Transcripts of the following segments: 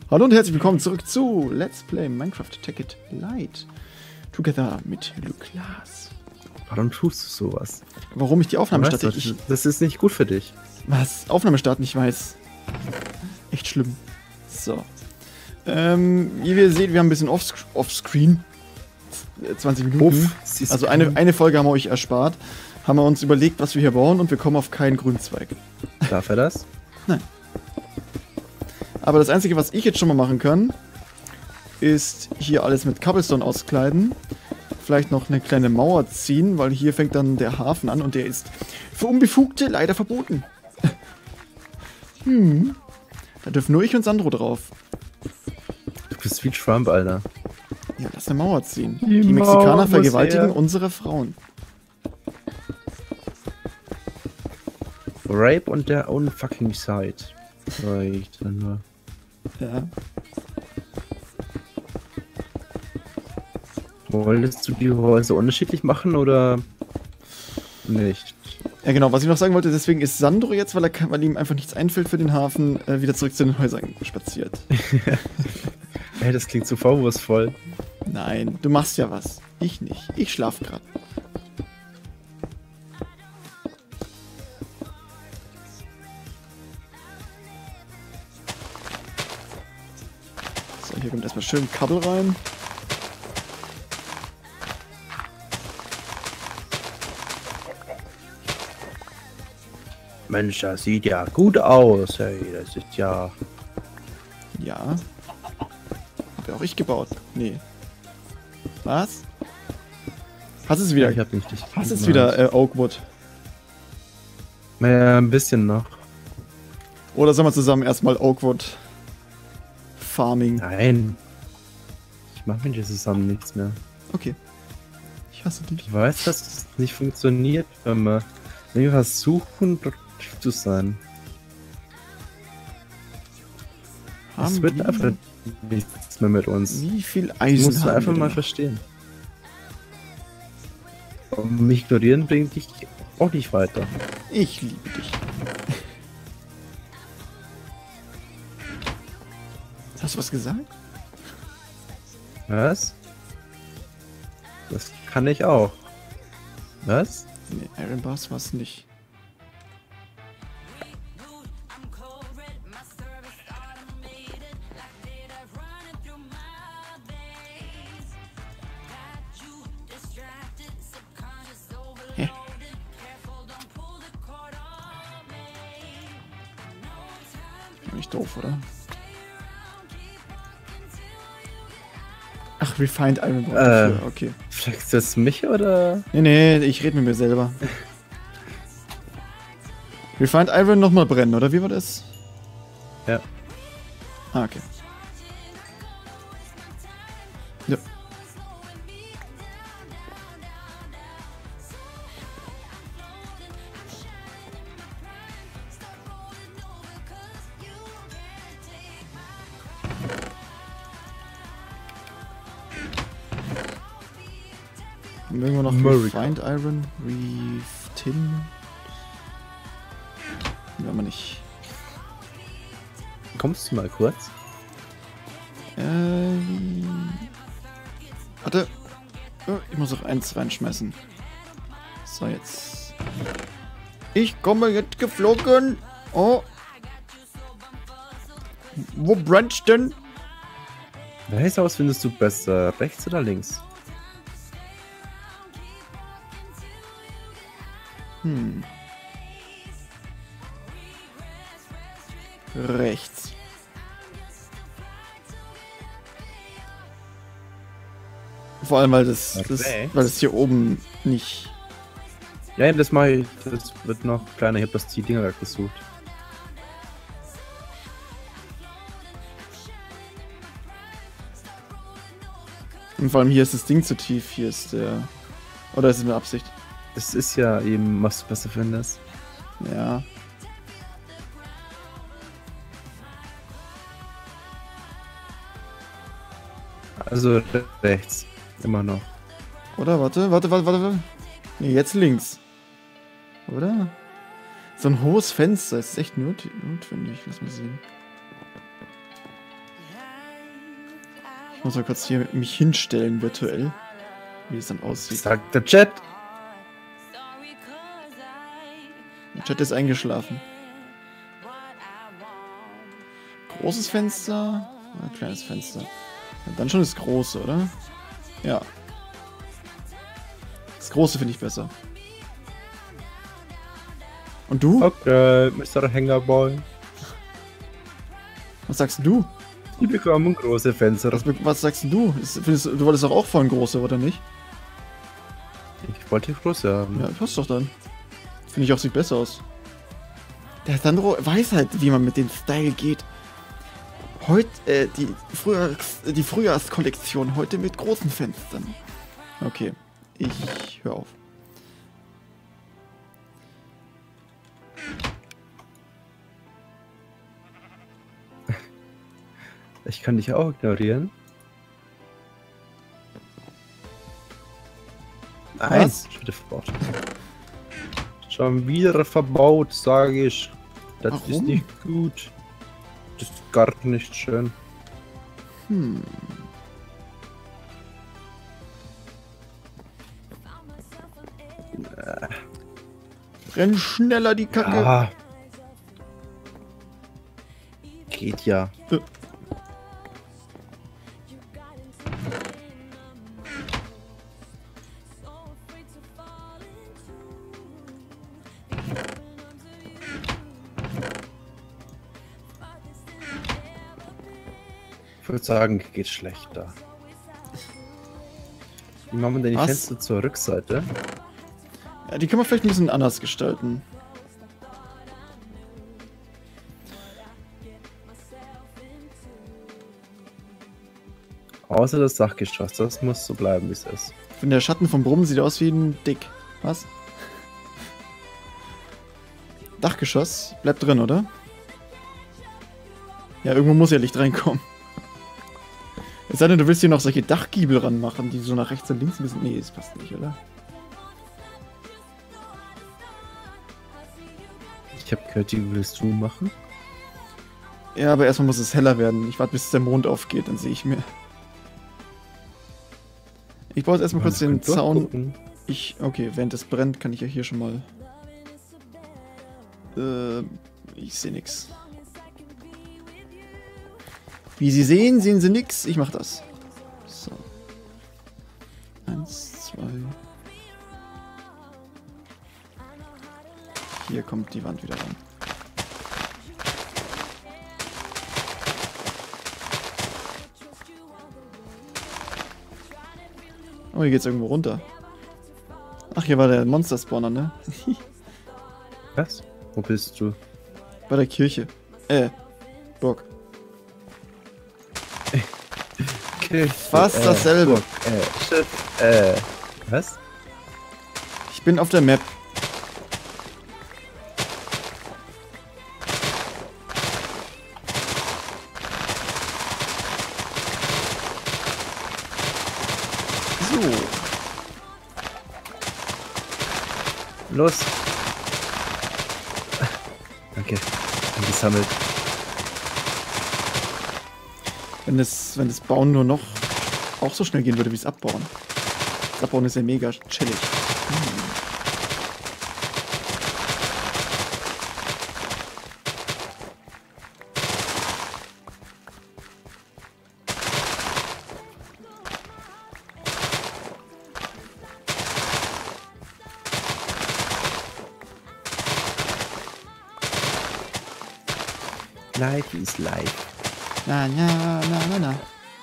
Hallo und herzlich willkommen zurück zu Let's Play Minecraft Take It Light. Together mit Lukas. Warum tust du sowas? Warum ich die Aufnahme starte? Das ist nicht gut für dich. Was? Aufnahme starten, ich weiß. Echt schlimm. So. Wie ihr seht, wir haben ein bisschen Offscreen. 20 Minuten. Also eine Folge haben wir euch erspart. Haben wir uns überlegt, was wir hier bauen und wir kommen auf keinen Grünzweig. Darf er das? Nein. Aber das Einzige, was ich jetzt schon mal machen kann, ist hier alles mit Cobblestone auskleiden. Vielleicht noch eine kleine Mauer ziehen, weil hier fängt dann der Hafen an und der ist für Unbefugte leider verboten. Da dürfen nur ich und Sandro drauf. Du bist wie Trump, Alter. Ja, lass eine Mauer ziehen. Die Mexikaner vergewaltigen unsere Frauen. Rape on their own fucking side. Reicht dann nur. Ja. Wolltest du die Häuser unterschiedlich machen oder nicht? Ja genau, was ich noch sagen wollte, deswegen ist Sandro jetzt, weil ihm einfach nichts einfällt für den Hafen, wieder zurück zu den Häusern spaziert. Hey, das klingt so vorwurfsvoll. Nein, du machst ja was. Ich nicht. Ich schlaf gerade. So, hier kommt erstmal schön Kabel rein. Mensch, das sieht ja gut aus. Hey, das ist ja... Ja. Hab ja auch ich gebaut. Nee. Was? Hast es wieder? Ich hab nicht. Hast es wieder Oakwood? Naja, ein bisschen noch. Oder sollen wir zusammen erstmal Oakwood Farming? Nein. Ich mach mit dir zusammen nichts mehr. Okay. Ich hasse dich. Ich weiß, dass es nicht funktioniert, wenn wir versuchen, produktiv zu sein. Es wird einfach nichts mehr mit uns. Wie viel Das Eisen musst du haben einfach wir mal denn? verstehen. Und mich ignorieren bringt dich auch nicht weiter. Ich liebe dich. Hast du was gesagt? Was? Das kann ich auch. Was? Nee, Iron Bars war es nicht. Hä? Nicht doof, oder? Ach, Refined Iron Bar. Okay. Fragst du das mich oder? Nee, ich rede mit mir selber. Refined Iron nochmal brennen, oder wie war das? Ja. Ah, okay. Ja. Haben wir irgendwo noch America. Refined Iron? Tin? Wenn man nicht. Kommst du mal kurz? Warte. Oh, ich muss auch eins reinschmeißen. So, jetzt. Ich komme jetzt geflogen. Oh. Wo brennt's denn? Welches Haus findest du besser? Rechts oder links? Rechts. Vor allem, weil das hier oben nicht. Ja, das mache ich. Das wird noch kleiner. Ich habe das die Dinger gerade gesucht. Und vor allem hier ist das Ding zu tief. Hier ist der. Oder ist es mit Absicht? Das ist ja eben, was du besser findest. Ja. Also rechts. Immer noch. Oder? Warte. Nee, jetzt links. Oder? So ein hohes Fenster ist echt notwendig. Lass mal sehen. Ich muss mal kurz hier mich hinstellen, virtuell. Wie es dann aussieht. Sagt der Chat. Der Chat ist eingeschlafen. Großes Fenster. Ein kleines Fenster. Ja, dann schon das große, oder? Ja. Das große finde ich besser. Und du? Okay, Mr. Hängerboy. Was sagst du? Die bekommen große Fenster. Was sagst du? Du wolltest doch auch vorhin große, oder nicht? Ich wollte große haben. Ja, passt doch dann. Finde ich auch, sieht besser aus. Der Sandro weiß halt, wie man mit dem Style geht. Heute, die Frühjahrskollektion heute mit großen Fenstern. Okay, ich höre auf. Ich kann dich auch ignorieren. Nein, Was? schon wieder verbaut. Schon wieder verbaut, sage ich. Das Warum? ist nicht gut. Das ist gar nicht schön. Renn schneller, die Kacke. Ah. Geht ja. Ich würde sagen, geht schlechter. Wie machen wir denn die Was? Fenster zur Rückseite? Ja, die können wir vielleicht ein bisschen anders gestalten. Außer das Dachgeschoss, das muss so bleiben, wie es ist. Ich finde, der Schatten vom Brummen sieht aus wie ein Dick. Was? Dachgeschoss bleibt drin, oder? Ja, irgendwo muss ja Licht reinkommen. Es sei denn, du willst hier noch solche Dachgiebel ranmachen, die so nach rechts und links ein bisschen... Nee, das passt nicht, oder? Ich habe gehört, die willst du machen? Ja, aber erstmal muss es heller werden. Ich warte, bis der Mond aufgeht, dann sehe ich mir. Ich baue jetzt erstmal kurz den Zaun. Okay, während es brennt, kann ich ja hier schon mal... ich sehe nix. Wie Sie sehen, sehen Sie nix. Ich mach das. So. 1, 2. Hier kommt die Wand wieder ran. Oh, hier geht's irgendwo runter. Ach, hier war der Monster-Spawner, ne? Was? Wo bist du? Bei der Kirche. Burg. Fast dasselbe. Burg, Schiff, was? Ich bin auf der Map. So. Los! Danke. Gesammelt. Wenn das Bauen nur noch auch so schnell gehen würde wie das Abbauen. Das Abbauen ist ja mega chillig. Life is life. Na, na, na, na, na.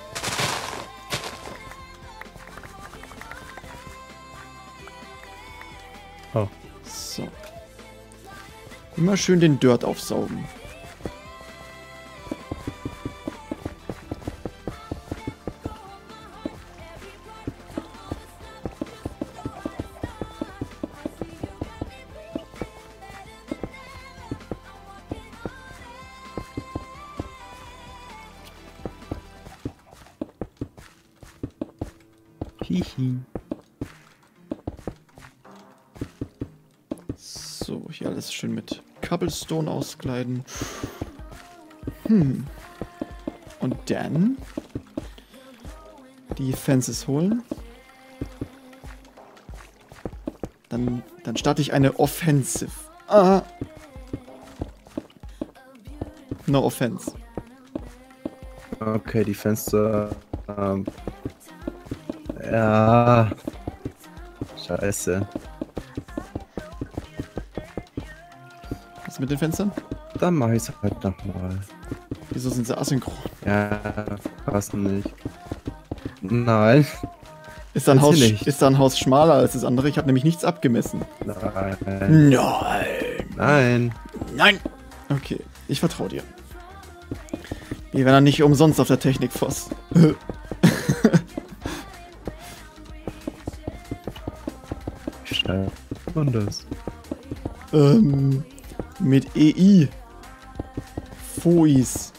Oh. So. Immer schön den Dirt aufsaugen. Hihi. So, hier alles schön mit Cobblestone auskleiden. Und dann die Fences holen. Dann starte ich eine Offensive. Ah. No offense. Okay, die Fenster. Ja. Scheiße. Was ist mit den Fenstern? Dann mache ich es halt nochmal. Wieso sind sie asynchron? Ja, passen nicht. Nein. Ist da ein Haus schmaler als das andere? Ich habe nämlich nichts abgemessen. Nein. Nein. Nein. Nein. Okay, ich vertraue dir. Wir werden dann nicht umsonst auf der Technikfoss. Wie schreibt man das? Mit EI. Fois.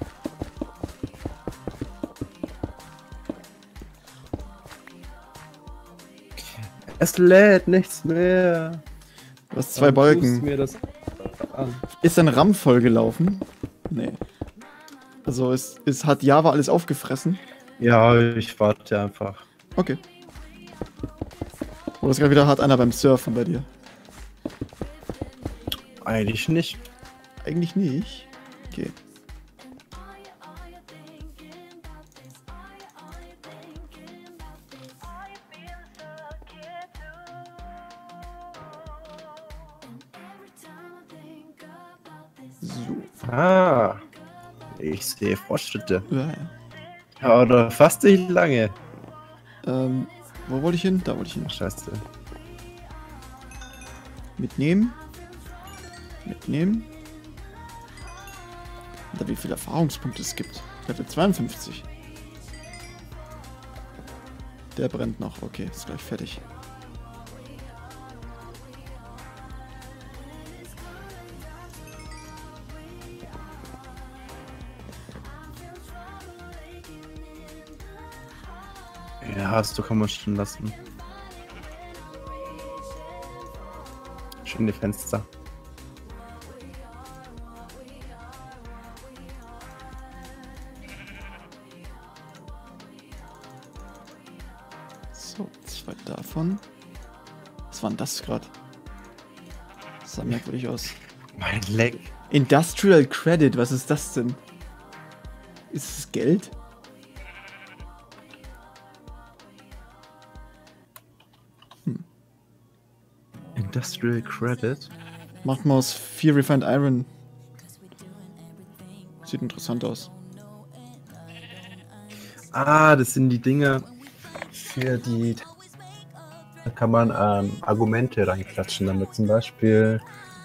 Es lädt nichts mehr. Du hast 2 Balken. Mir das an. Ist dein RAM vollgelaufen? Nee. Also hat Java alles aufgefressen? Ja, ich warte einfach. Okay. Oder ist gerade wieder hart einer beim Surfen bei dir? Eigentlich nicht. Eigentlich nicht. Okay. So. Ah. Ich sehe Fortschritte. Ja. Aber fast nicht lange. Wo wollte ich hin? Da wollte ich hin. Scheiße. Mitnehmen. Mitnehmen. Und wie viele Erfahrungspunkte es gibt. Level 52. Der brennt noch. Okay, ist gleich fertig. Ja, hast du, kann man schon lassen. Schöne Fenster. So, 2 davon. Was war denn das gerade? Das sah merkwürdig aus. Mein Leck. Industrial Credit, was ist das denn? Ist es Geld? Industrial Credit? Macht mal aus 4 Refined Iron. Sieht interessant aus. Ah, das sind die Dinger für die... Da kann man Argumente reinklatschen damit. Zum Beispiel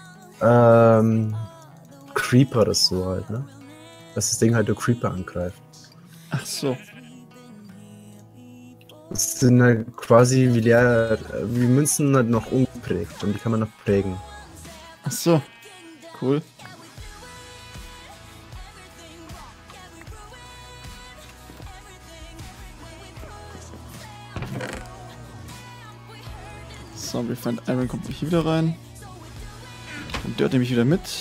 Creeper oder so halt, ne? Dass das Ding halt der Creeper angreift. Ach so. Das sind halt quasi wie Münzen halt noch ungeprägt und die kann man noch prägen. Ach so. Cool. So, Refined Iron kommt nicht wieder rein. Und Dirt nehme ich wieder mit.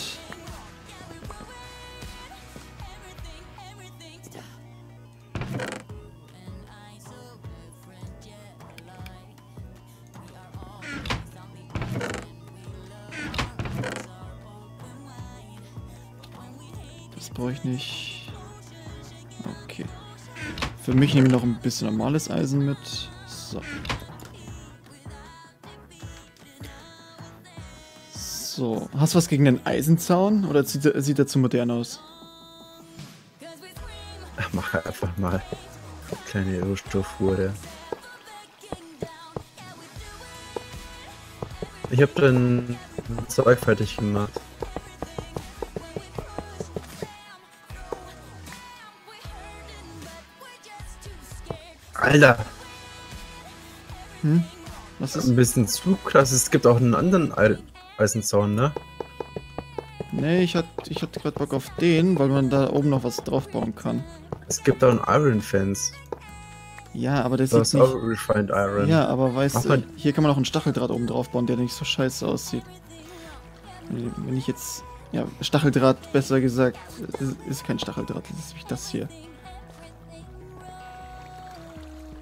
Das brauche ich nicht. Okay. Für mich nehme ich noch ein bisschen normales Eisen mit. So. So. Hast du was gegen den Eisenzaun? Oder sieht er zu modern aus? Ach, mach einfach mal. Kleine Rohstoffwurde. Ich hab dann Zeug fertig gemacht. Alter! Hm? Was ist? Ein bisschen zu krass. Es gibt auch einen anderen Eisenzaun, ne? Nee, ich hatte gerade Bock auf den, weil man da oben noch was drauf bauen kann. Es gibt auch einen Iron Fence. Ja, aber der Das sieht ist auch nicht... Refined Iron. Ja, aber weißt du, mal. hier kann man auch einen Stacheldraht oben drauf bauen, der nicht so scheiße aussieht. Wenn ich jetzt... Ja, Stacheldraht, besser gesagt, ist kein Stacheldraht, das ist wie das hier.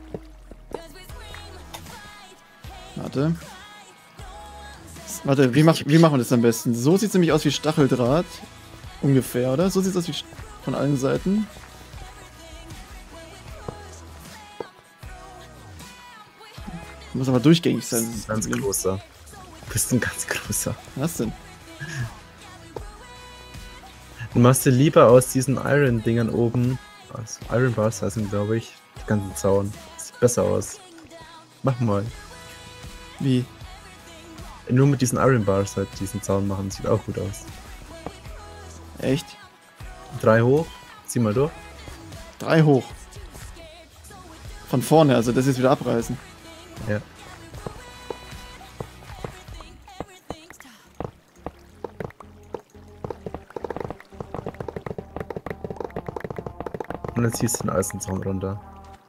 Warte. Warte, wie machen wir das am besten? So sieht es nämlich aus wie Stacheldraht. Ungefähr, oder? So sieht es aus wie von allen Seiten. Muss aber durchgängig sein. Das ist ein ganz großer. Du bist ein ganz großer. Was denn? Du machst dir lieber aus diesen Iron-Dingern oben, also Iron Bars heißen, glaube ich, die ganzen Zaun. Das sieht besser aus. Mach mal. Wie? Nur mit diesen Iron Bars halt diesen Zaun machen, sieht auch gut aus. Echt? 3 hoch, zieh mal durch. 3 hoch. Von vorne, also das jetzt wieder abreißen. Ja. Und dann ziehst du den Eisenzaun runter.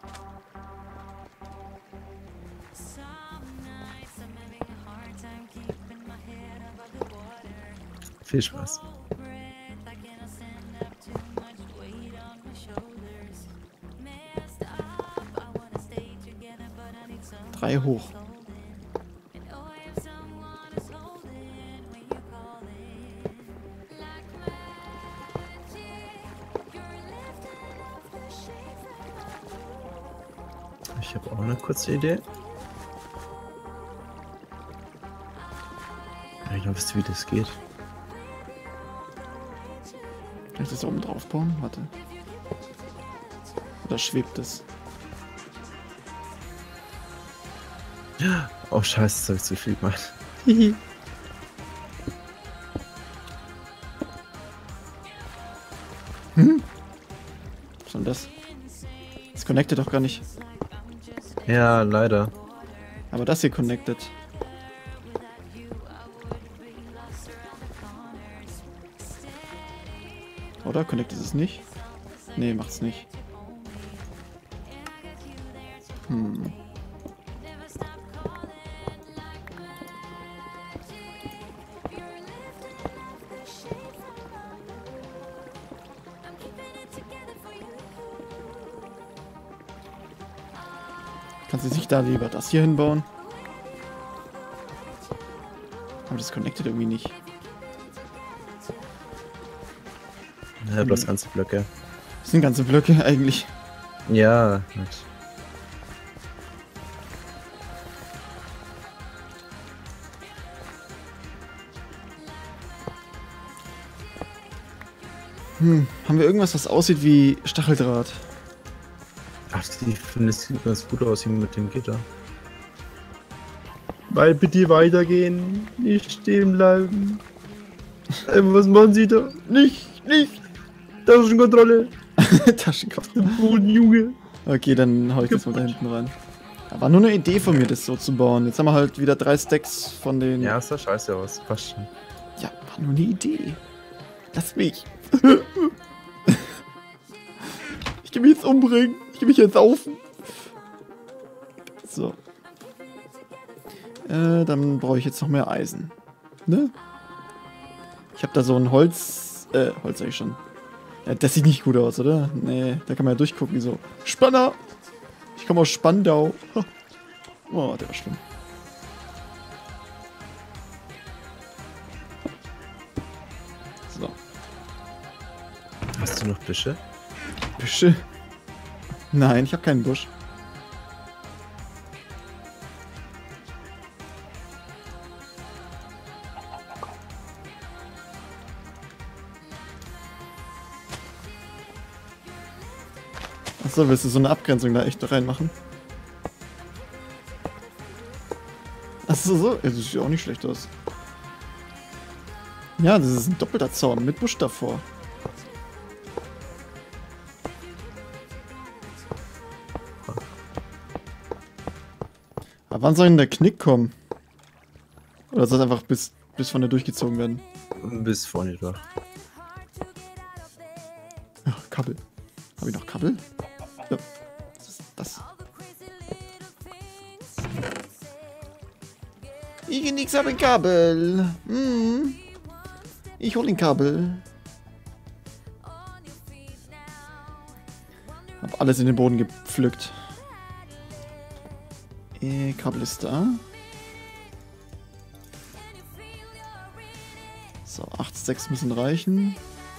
Viel Spaß. 3 hoch. Ich habe auch eine kurze Idee. Ja, ich wisst, wie das geht. Kann ich das oben drauf bauen? Warte. Oder schwebt es? Oh scheiße, das habe ich zu viel gemacht. Was soll das? Das connectet doch gar nicht. Ja, leider. Aber das hier connected. Oder? Connected es nicht? Nee, macht's nicht. Hm. Kannst du sich da lieber das hier hinbauen? Aber das connectet irgendwie nicht. Ja, bloß ganze Blöcke. Das sind ganze Blöcke eigentlich. Ja, gut. Haben wir irgendwas, was aussieht wie Stacheldraht? Ach, ich finde, es sieht ganz gut aus hier mit dem Gitter. Weil bitte weitergehen, nicht stehen bleiben. Was machen Sie da? Nicht! Taschenkontrolle! Taschenkontrolle. Boden, Junge! Okay, dann hau ich das mal da hinten rein. War nur eine Idee von mir, das so zu bauen. Jetzt haben wir halt wieder 3 Stacks von den... Ja, ist doch scheiße aus. Passt schon. Ja, war nur eine Idee. Lass mich. Ich geh mich jetzt umbringen. Ich geh mich jetzt saufen. So. Dann brauche ich jetzt noch mehr Eisen. Ne? Ich habe da so ein Holz... Holz sag ich schon. Ja, das sieht nicht gut aus, oder? Nee, da kann man ja durchgucken, so. Spanner! Ich komme aus Spandau. Oh, der war schlimm. So. Hast du noch Büsche? Büsche? Nein, ich habe keinen Busch. Achso, willst du so eine Abgrenzung da echt reinmachen? Achso, so. Ja, das sieht ja auch nicht schlecht aus. Ja, das ist ein doppelter Zaun mit Busch davor. Aber wann soll denn der Knick kommen? Oder soll es einfach bis vorne durchgezogen werden? Bis vorne durch. Ja, Kabel. Habe ich noch Kabel? Ja. Was ist das? Ich nix habe ein Kabel. Ich hol den Kabel. Hab alles in den Boden gepflückt. Kabel ist da. 6 müssen reichen.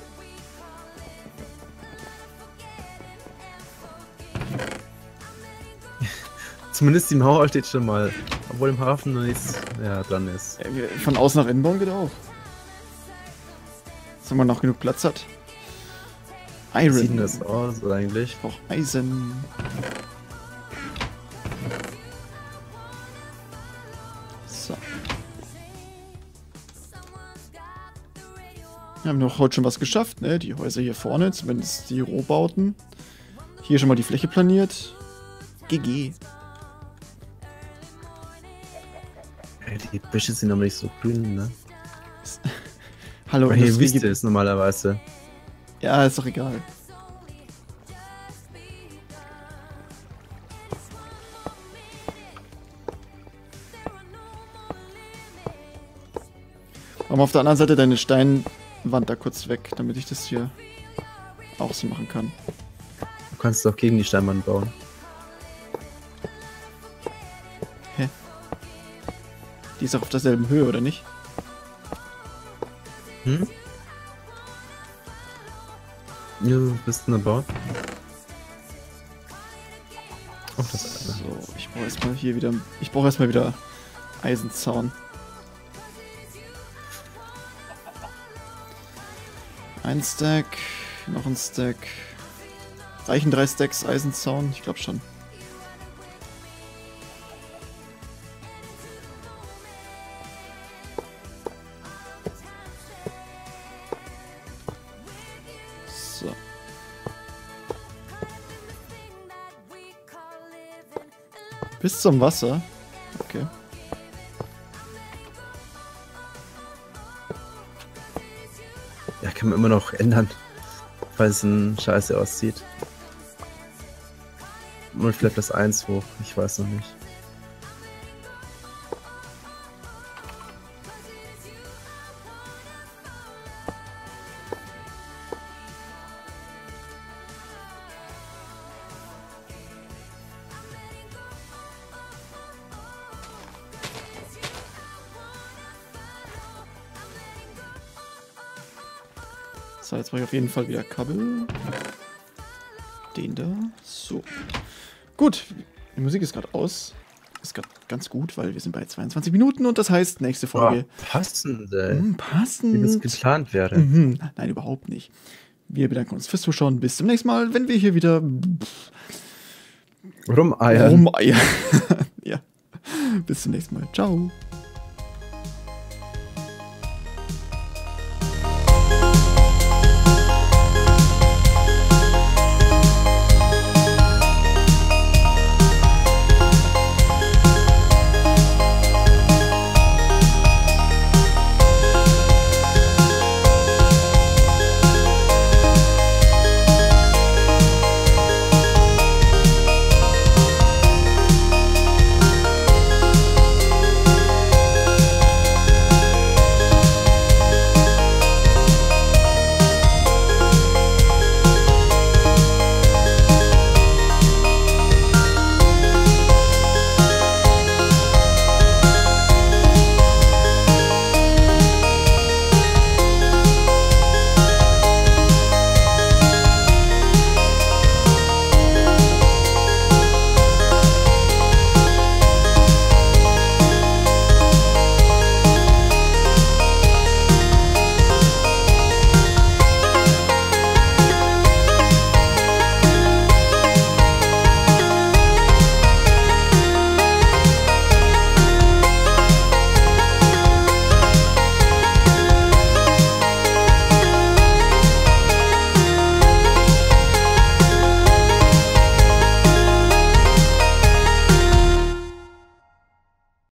Zumindest die Mauer steht schon mal. Obwohl im Hafen noch nichts dran ist. Von außen nach innen bauen geht auch. Dass man noch genug Platz hat. Iron. Wie sieht denn das aus eigentlich? Auch Eisen. So. Wir haben doch heute schon was geschafft, ne? Die Häuser hier vorne, zumindest die Rohbauten. Hier schon mal die Fläche planiert. GG. Die Büsche sind aber nicht so grün, ne? Hallo, aber hier wisst ihr es normalerweise. Ja, ist doch egal. Mach mal auf der anderen Seite deine Steinwand da kurz weg, damit ich das hier auch so machen kann. Du kannst doch gegen die Steinwand bauen. Hä? Die ist auch auf derselben Höhe, oder nicht? Hm? Ja, du bist in der Bau. Oh, das so, ich brauche erstmal hier wieder. Ich brauche erstmal wieder Eisenzaun. Ein Stack, noch ein Stack. Reichen 3 Stacks Eisenzaun? Ich glaube schon. So. Bis zum Wasser. Okay. Ja, kann man immer noch ändern, falls es ein Scheiße aussieht. Und vielleicht das 1 hoch, ich weiß noch nicht. So, jetzt brauche ich auf jeden Fall wieder Kabel. Den da. So. Gut. Die Musik ist gerade aus. Ist gerade ganz gut, weil wir sind bei 22 Minuten und das heißt, nächste Folge. Oh, passend, ey. Passend. Wie das geplant wäre. Nein, überhaupt nicht. Wir bedanken uns fürs Zuschauen. Bis zum nächsten Mal, wenn wir hier wieder Rumeiern. Ja. Bis zum nächsten Mal. Ciao.